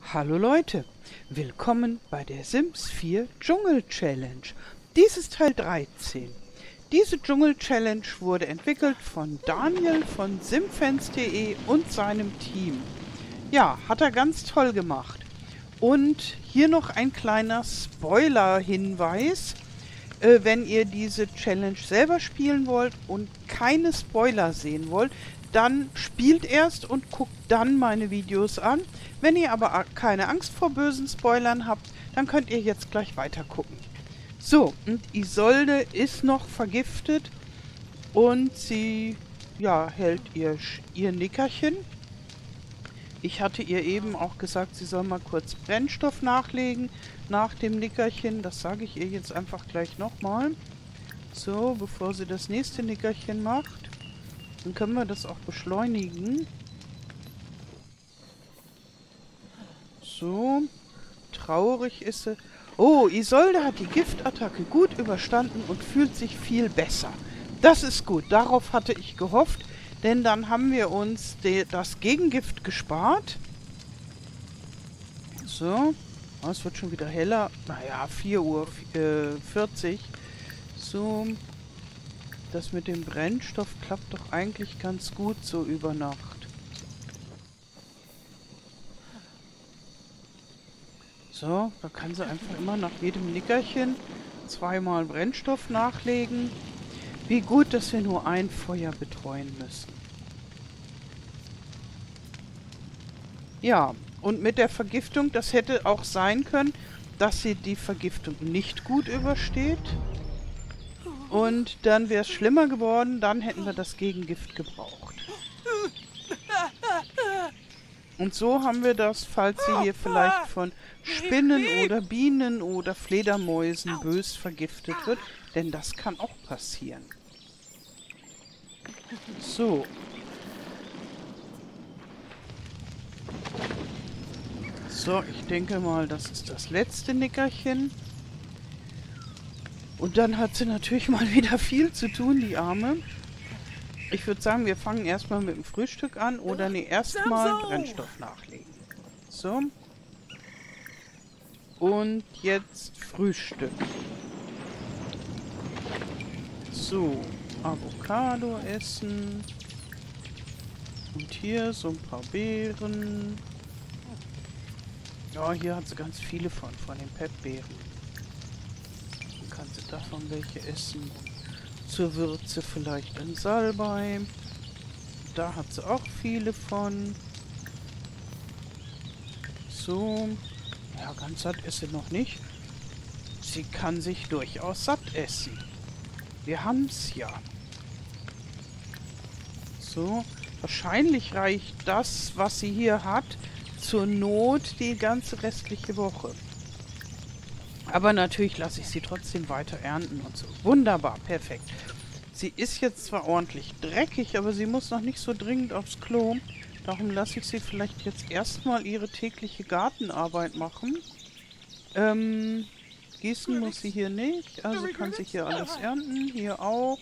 Hallo Leute, willkommen bei der Sims 4 Dschungel Challenge. Dies ist Teil 13. Diese Dschungel Challenge wurde entwickelt von Daniel von simfans.de und seinem Team. Ja, hat er ganz toll gemacht. Und hier noch ein kleiner Spoiler-Hinweis. Wenn ihr diese Challenge selber spielen wollt und keine Spoiler sehen wollt, dann spielt erst und guckt dann meine Videos an. Wenn ihr aber keine Angst vor bösen Spoilern habt, dann könnt ihr jetzt gleich weiter gucken. So, und Isolde ist noch vergiftet und sie, ja, hält ihr Nickerchen. Ich hatte ihr eben auch gesagt, sie soll mal kurz Brennstoff nachlegen nach dem Nickerchen. Das sage ich ihr jetzt einfach gleich nochmal. So, bevor sie das nächste Nickerchen macht. Dann können wir das auch beschleunigen. So, traurig ist sie. Oh, Isolde hat die Giftattacke gut überstanden und fühlt sich viel besser. Das ist gut, darauf hatte ich gehofft, denn dann haben wir uns das Gegengift gespart. So, oh, es wird schon wieder heller. Naja, 4:40 Uhr. So, das mit dem Brennstoff klappt doch eigentlich ganz gut so über Nacht. So, da kann sie einfach immer nach jedem Nickerchen zweimal Brennstoff nachlegen. Wie gut, dass wir nur ein Feuer betreuen müssen. Ja, und mit der Vergiftung, das hätte auch sein können, dass sie die Vergiftung nicht gut übersteht. Und dann wäre es schlimmer geworden, dann hätten wir das Gegengift gebraucht. Und so haben wir das, falls sie hier vielleicht von Spinnen oder Bienen oder Fledermäusen bös vergiftet wird. Denn das kann auch passieren. So. So, ich denke mal, das ist das letzte Nickerchen. Und dann hat sie natürlich mal wieder viel zu tun, die Arme. Ich würde sagen, wir fangen erstmal mit dem Frühstück an. Oder nee, erstmal Brennstoff nachlegen. So. Und jetzt Frühstück. So, Avocado essen. Und hier so ein paar Beeren. Ja, hier hat sie ganz viele von den Pepbeeren. Dann kann sie davon welche essen. Zur Würze vielleicht ein Salbei. Da hat sie auch viele von. So. Ja, ganz satt ist sie noch nicht. Sie kann sich durchaus satt essen. Wir haben's ja. So. Wahrscheinlich reicht das, was sie hier hat, zur Not die ganze restliche Woche. Aber natürlich lasse ich sie trotzdem weiter ernten und so. Wunderbar, perfekt. Sie ist jetzt zwar ordentlich dreckig, aber sie muss noch nicht so dringend aufs Klo. Darum lasse ich sie vielleicht jetzt erstmal ihre tägliche Gartenarbeit machen. Gießen muss sie hier nicht. Also kann sie hier alles ernten. Hier auch.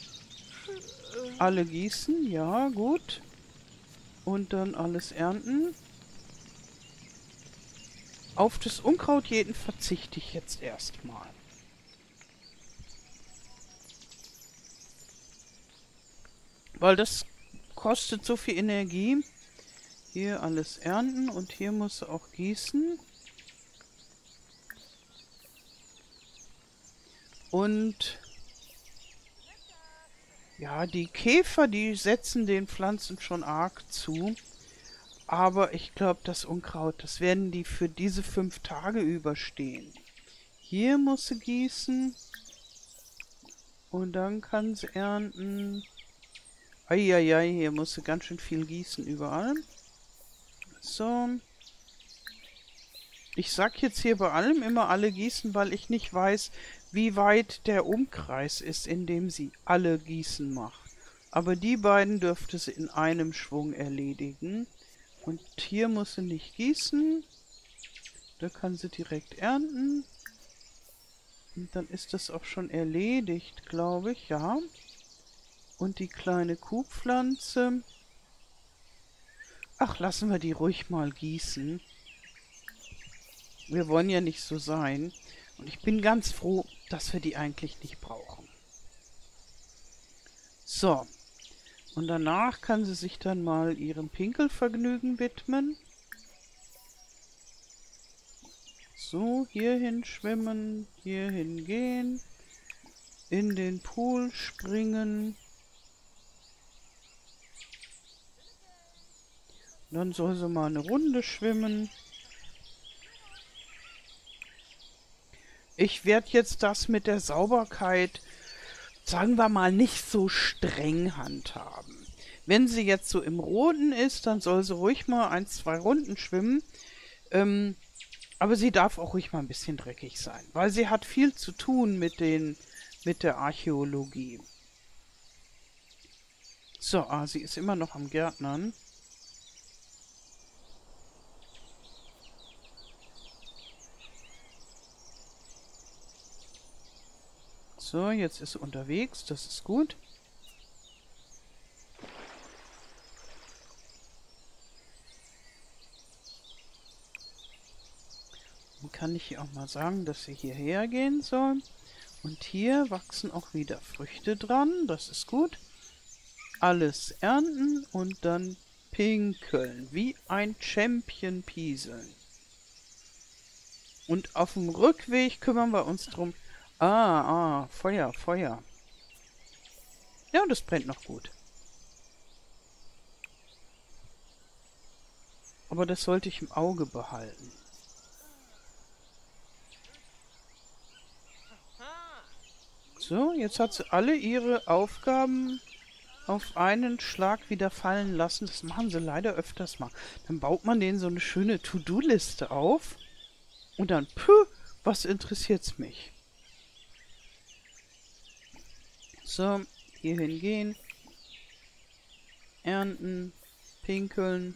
Alle gießen, ja, gut. Und dann alles ernten. Auf das Unkraut jeden verzichte ich jetzt erstmal. Weil das kostet so viel Energie. Hier alles ernten und hier muss sie auch gießen. Und ja, die Käfer, die setzen den Pflanzen schon arg zu. Aber ich glaube, das Unkraut, das werden die für diese 5 Tage überstehen. Hier muss sie gießen. Und dann kann sie ernten. Eieiei, hier muss sie ganz schön viel gießen überall. So. Ich sag jetzt hier bei allem immer alle gießen, weil ich nicht weiß, wie weit der Umkreis ist, in dem sie alle Gießen macht. Aber die beiden dürfte sie in einem Schwung erledigen. Und hier muss sie nicht gießen. Da kann sie direkt ernten. Und dann ist das auch schon erledigt, glaube ich, ja. Und die kleine Kuhpflanze. Ach, lassen wir die ruhig mal gießen. Wir wollen ja nicht so sein. Und ich bin ganz froh, dass wir die eigentlich nicht brauchen. So. Und danach kann sie sich dann mal ihrem Pinkelvergnügen widmen. So, hierhin schwimmen, hierhin gehen, in den Pool springen. Dann soll sie mal eine Runde schwimmen. Ich werde jetzt das mit der Sauberkeit, sagen wir mal, nicht so streng handhaben. Wenn sie jetzt so im Roten ist, dann soll sie ruhig mal 1, 2 Runden schwimmen. Aber sie darf auch ruhig mal ein bisschen dreckig sein, weil sie hat viel zu tun mit der Archäologie. So, sie ist immer noch am Gärtnern. So, jetzt ist sie unterwegs, das ist gut. Dann kann ich ihr auch mal sagen, dass sie hierher gehen soll. Und hier wachsen auch wieder Früchte dran, das ist gut. Alles ernten und dann pinkeln, wie ein Champion pieseln. Und auf dem Rückweg kümmern wir uns drum. Feuer, Feuer. Ja, das brennt noch gut. Aber das sollte ich im Auge behalten. So, jetzt hat sie alle ihre Aufgaben auf einen Schlag wieder fallen lassen. Das machen sie leider öfters mal. Dann baut man denen so eine schöne To-Do-Liste auf. Und dann, was interessiert's mich? So, hierhin gehen. Ernten. Pinkeln.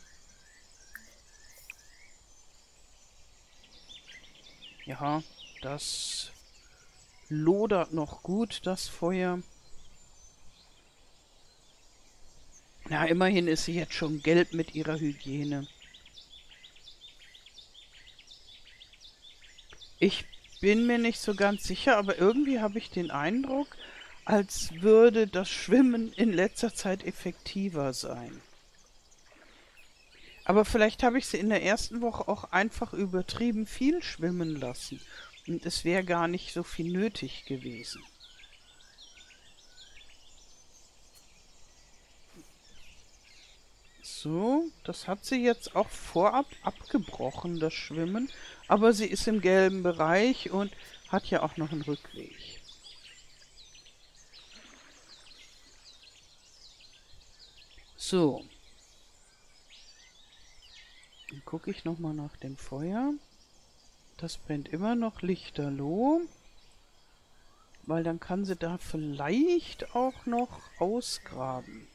Ja, das lodert noch gut, das Feuer. Na, immerhin ist sie jetzt schon gelb mit ihrer Hygiene. Ich bin mir nicht so ganz sicher, aber irgendwie habe ich den Eindruck, als würde das Schwimmen in letzter Zeit effektiver sein. Aber vielleicht habe ich sie in der ersten Woche auch einfach übertrieben viel schwimmen lassen. Und es wäre gar nicht so viel nötig gewesen. So, das hat sie jetzt auch vorab abgebrochen, das Schwimmen. Aber sie ist im gelben Bereich und hat ja auch noch einen Rückweg. So. Dann gucke ich nochmal nach dem Feuer. Das brennt immer noch lichterloh. Weil dann kann sie da vielleicht auch noch ausgraben.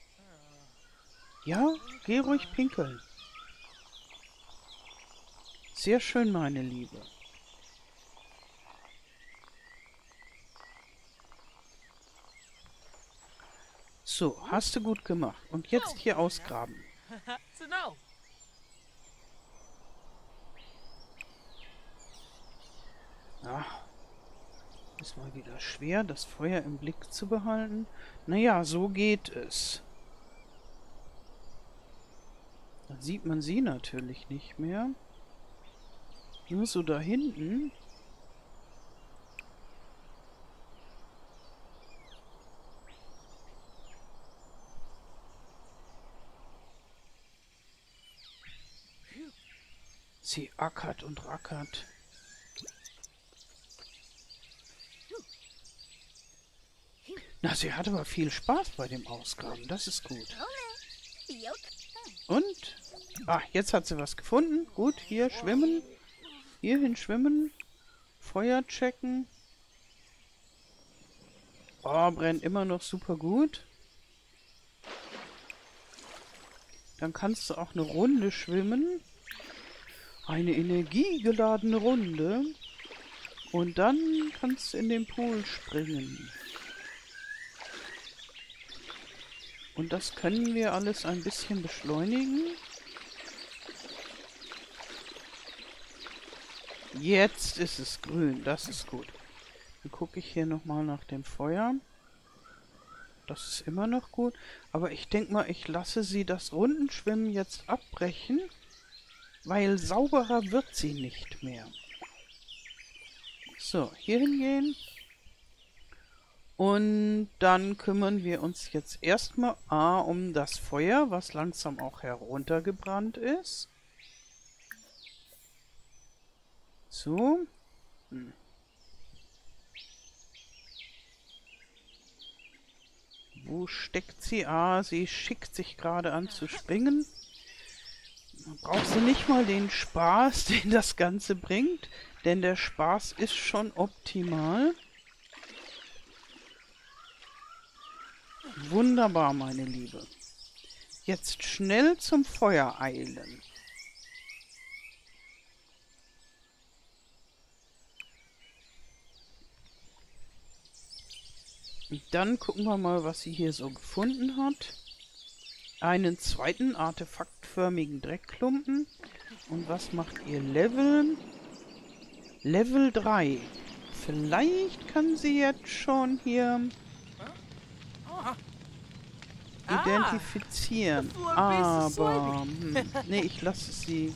Ja, geh ruhig pinkeln. Sehr schön, meine Liebe. So, hast du gut gemacht. Und jetzt hier ausgraben. Ja, ist mal wieder schwer, das Feuer im Blick zu behalten. Naja, so geht es. Dann sieht man sie natürlich nicht mehr. Nur so da hinten. Sie ackert und rackert. Na, sie hat aber viel Spaß bei dem Ausgraben. Das ist gut. Und? Jetzt hat sie was gefunden. Gut, hier schwimmen. Hierhin schwimmen. Feuer checken. Brennt immer noch super gut. Dann kannst du auch eine Runde schwimmen. Eine energiegeladene Runde. Und dann kannst du in den Pool springen. Und das können wir alles ein bisschen beschleunigen. Jetzt ist es grün, das ist gut. Dann gucke ich hier nochmal nach dem Feuer. Das ist immer noch gut. Aber ich denke mal, ich lasse sie das Rundenschwimmen jetzt abbrechen, weil sauberer wird sie nicht mehr. So, hier hingehen. Und dann kümmern wir uns jetzt erstmal um das Feuer, was langsam auch heruntergebrannt ist. So. Wo steckt sie? Ah, sie schickt sich gerade an zu springen. Man braucht sie nicht mal den Spaß, den das Ganze bringt, denn der Spaß ist schon optimal. Wunderbar, meine Liebe. Jetzt schnell zum Feuer eilen. Und dann gucken wir mal, was sie hier so gefunden hat. Einen zweiten artefaktförmigen Dreckklumpen. Und was macht ihr Level? Level 3. Vielleicht kann sie jetzt schon hier identifizieren. Aber, nee, ich lasse sie.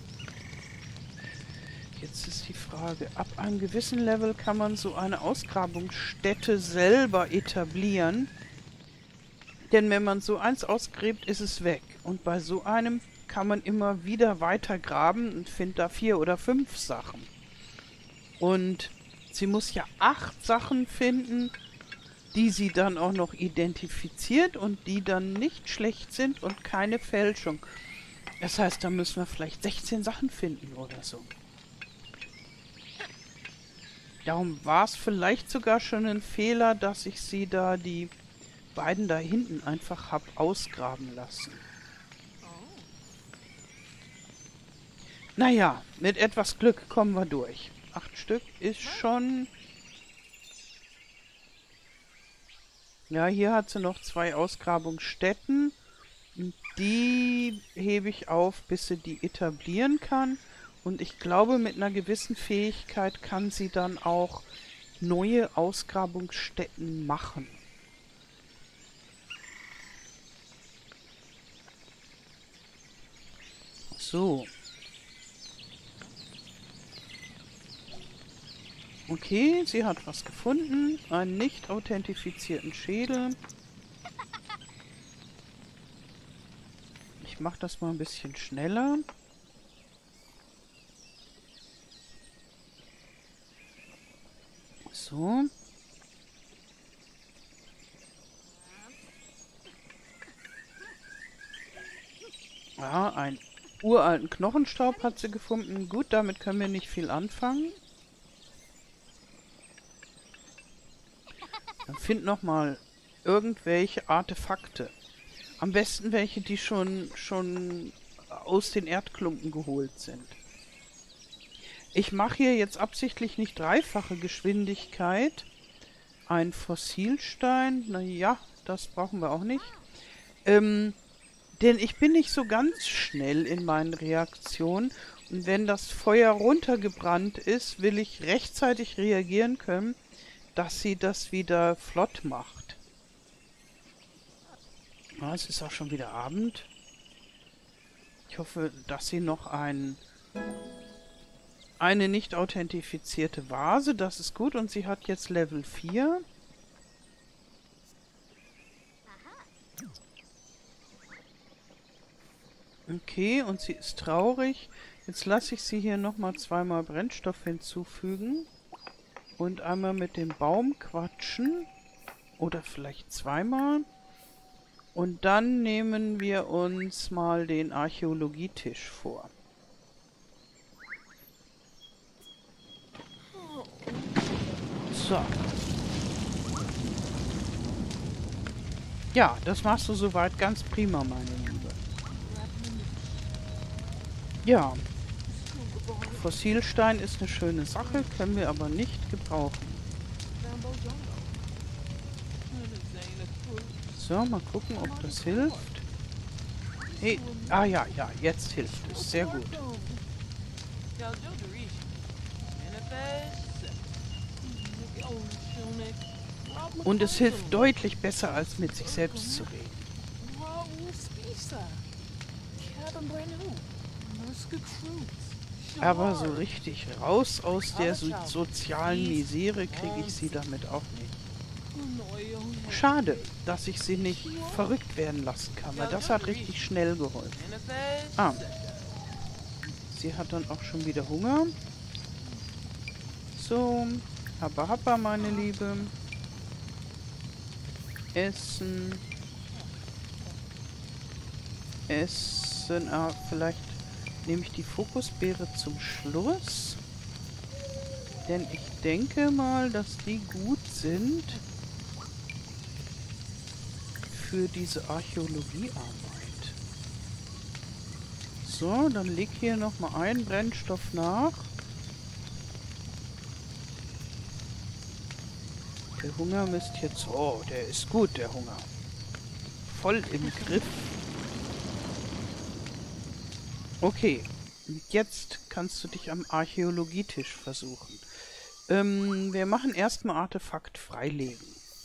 Jetzt ist die Frage, ab einem gewissen Level kann man so eine Ausgrabungsstätte selber etablieren. Denn wenn man so eins ausgräbt, ist es weg. Und bei so einem kann man immer wieder weiter graben und findet da 4 oder 5 Sachen. Und sie muss ja 8 Sachen finden, die sie dann auch noch identifiziert und die dann nicht schlecht sind und keine Fälschung. Das heißt, da müssen wir vielleicht 16 Sachen finden oder so. Darum war es vielleicht sogar schon ein Fehler, dass ich sie da, die beiden da hinten, einfach habe ausgraben lassen. Naja, mit etwas Glück kommen wir durch. 8 Stück ist schon... Ja, hier hat sie noch 2 Ausgrabungsstätten. Die hebe ich auf, bis sie die etablieren kann. Und ich glaube, mit einer gewissen Fähigkeit kann sie dann auch neue Ausgrabungsstätten machen. So. Okay, sie hat was gefunden. Einen nicht authentifizierten Schädel. Ich mache das mal ein bisschen schneller. So. Ja, einen uralten Knochenstaub hat sie gefunden. Gut, damit können wir nicht viel anfangen. Dann find noch mal irgendwelche Artefakte. Am besten welche, die schon aus den Erdklumpen geholt sind. Ich mache hier jetzt absichtlich nicht dreifache Geschwindigkeit. Ein Fossilstein, naja, das brauchen wir auch nicht. Denn ich bin nicht so ganz schnell in meinen Reaktionen. Und wenn das Feuer runtergebrannt ist, will ich rechtzeitig reagieren können, dass sie das wieder flott macht. Ah, es ist auch schon wieder Abend. Ich hoffe, dass sie noch eine nicht authentifizierte Vase, das ist gut. Und sie hat jetzt Level 4. Okay, und sie ist traurig. Jetzt lasse ich sie hier nochmal 2-mal Brennstoff hinzufügen. Und einmal mit dem Baum quatschen. Oder vielleicht 2-mal. Und dann nehmen wir uns mal den Archäologietisch vor. So. Ja, das machst du soweit ganz prima, meine Liebe. Ja. Fossilstein ist eine schöne Sache, können wir aber nicht gebrauchen. So, mal gucken, ob das hilft. Hey, ja, jetzt hilft es. Sehr gut. Und es hilft deutlich besser, als mit sich selbst zu reden. Aber so richtig raus aus der sozialen Misere kriege ich sie damit auch nicht. Schade, dass ich sie nicht verrückt werden lassen kann, weil das hat richtig schnell geholfen. Ah, sie hat dann auch schon wieder Hunger. So, Happa Happa, meine Liebe. Essen. Essen. Ah, vielleicht nehme ich die Fokusbeere zum Schluss. Denn ich denke mal, dass die gut sind für diese Archäologiearbeit. So, dann leg hier nochmal einen Brennstoff nach. Der Hunger müsste jetzt... Oh, der ist gut, der Hunger. Voll im Griff. Okay, jetzt kannst du dich am Archäologietisch versuchen. Wir machen erstmal Artefakt freilegen.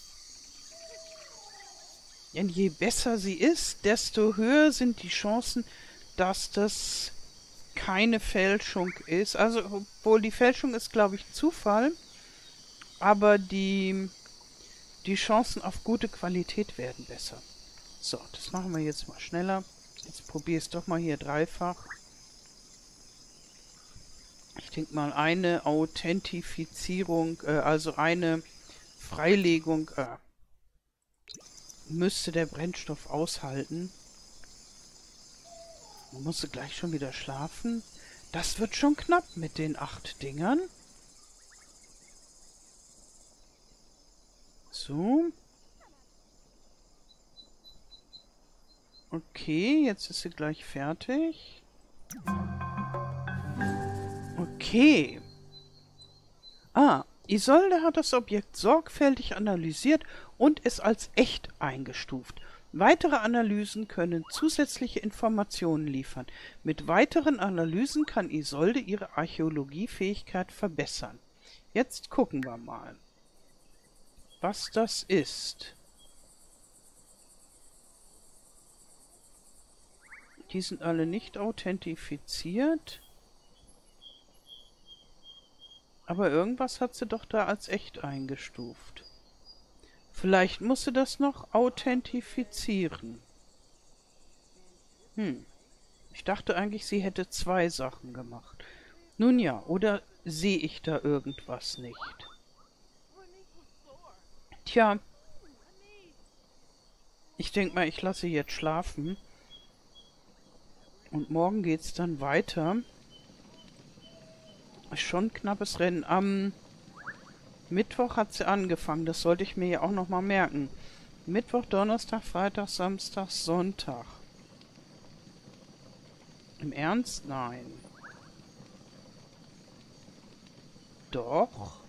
Denn je besser sie ist, desto höher sind die Chancen, dass das keine Fälschung ist. Also, obwohl die Fälschung ist, glaube ich, Zufall. Aber die Chancen auf gute Qualität werden besser. So, das machen wir jetzt mal schneller. Jetzt probiere es doch mal hier dreifach. Ich denke mal, eine Authentifizierung, also eine Freilegung, müsste der Brennstoff aushalten. Man musste gleich schon wieder schlafen. Das wird schon knapp mit den 8 Dingern. So. Okay, jetzt ist sie gleich fertig. Okay. Ah, Isolde hat das Objekt sorgfältig analysiert und es als echt eingestuft. Weitere Analysen können zusätzliche Informationen liefern. Mit weiteren Analysen kann Isolde ihre Archäologiefähigkeit verbessern. Jetzt gucken wir mal, was das ist. Die sind alle nicht authentifiziert. Aber irgendwas hat sie doch da als echt eingestuft. Vielleicht muss sie das noch authentifizieren. Ich dachte eigentlich, sie hätte 2 Sachen gemacht. Nun ja, oder sehe ich da irgendwas nicht? Tja. Ich denke mal, ich lasse sie jetzt schlafen. Und morgen geht's dann weiter. Schon ein knappes Rennen. Am Mittwoch hat sie angefangen. Das sollte ich mir ja auch nochmal merken. Mittwoch, Donnerstag, Freitag, Samstag, Sonntag. Im Ernst? Nein. Doch.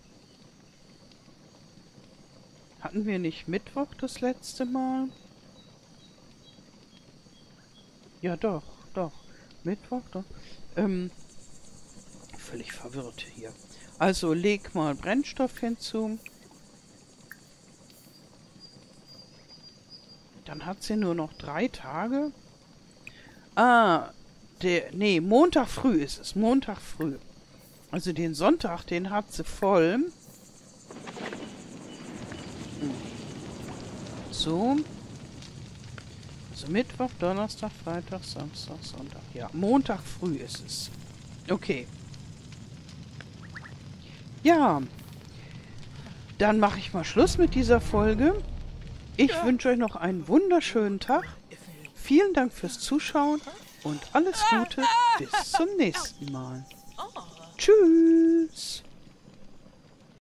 Hatten wir nicht Mittwoch das letzte Mal? Ja, doch, doch. Mittwoch, doch. Völlig verwirrt hier. Also leg mal Brennstoff hinzu. Dann hat sie nur noch 3 Tage. Ah, nee, Montag früh ist es. Montag früh. Also den Sonntag, den hat sie voll. So. Also Mittwoch, Donnerstag, Freitag, Samstag, Sonntag. Ja, Montag früh ist es. Okay. Ja, dann mache ich mal Schluss mit dieser Folge. Ich wünsche euch noch einen wunderschönen Tag. Vielen Dank fürs Zuschauen und alles Gute. Bis zum nächsten Mal. Tschüss.